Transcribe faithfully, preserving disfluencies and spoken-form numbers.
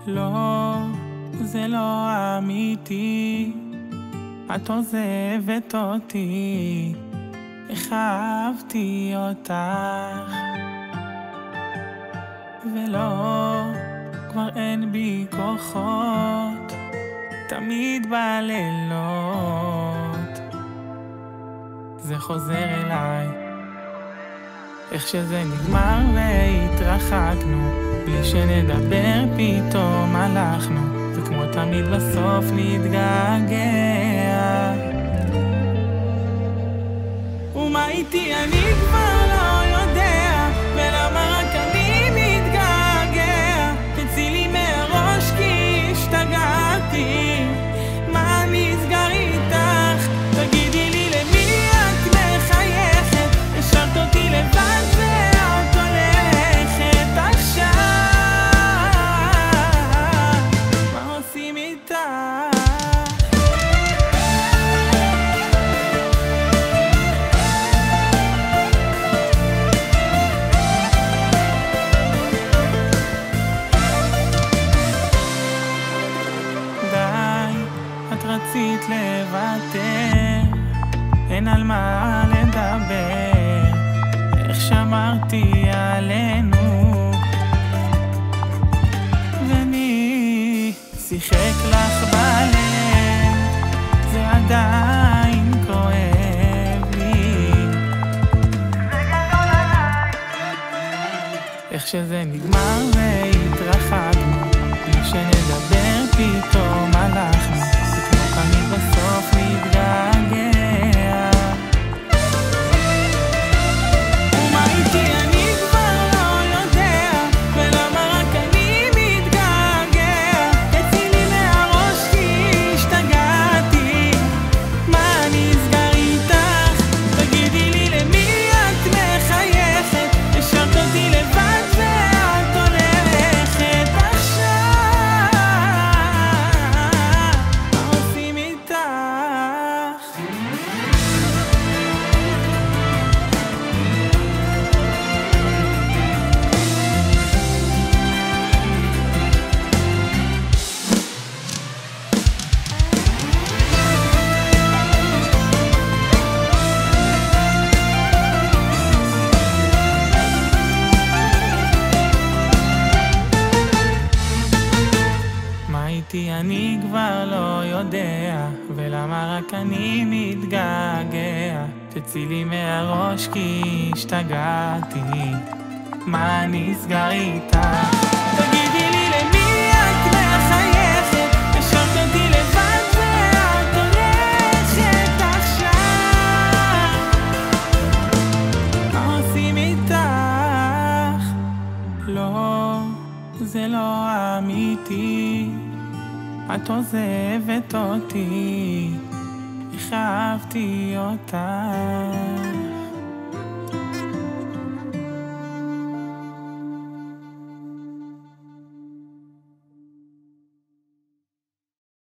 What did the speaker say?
לא, זה לא אמיתי, את עוזבת אותי, איך אהבתי אותך. ולא, כבר אין בי כוחות, תמיד בלילות זה חוזר אליי. איך שזה נגמר והתרחקנו, בלי שנדבר פתאום הלכנו, וכמו תמיד בסוף נתגעגע. ומה איתי אני כבר לא יודע, ולמה רק אני מתגעגע. תצאי לי מהראש כי השתגעתי, מה נסגר איתך? תגידי לי למי את מחייכת, השארת אותי לבד ואת הולכת עכשיו, מה עושים איתך? רצית לוותר, אין על מה לדבר, איך שמרתי עלינו, ומי שיחק לך בלב, זה עדיין כואב לי, איך שזה נגמר והתרחקנו, בלי שנדבר פתאום הלכנו, אני בסוף מתגעגע. ומה איתי אני כבר לא יודע, ולמה רק אני מתגעגע. תצאי לי מהראש כי השתגעתי, מה נסגר איתך? תגידי לי למי את מחייכת, השארת אותי לבד ואת הולכת עכשיו, אני כבר לא יודע, ולמה רק אני מתגעגע. תצאי לי מהראש כי השתגעתי, מה נסגר איתך? תגידי לי למי את מחייכת, השארת אותי לבד ואת הולכת עכשיו, מה עושים איתך? לא, זה לא אמיתי, את עוזבת אותי, איך אהבתי אותך.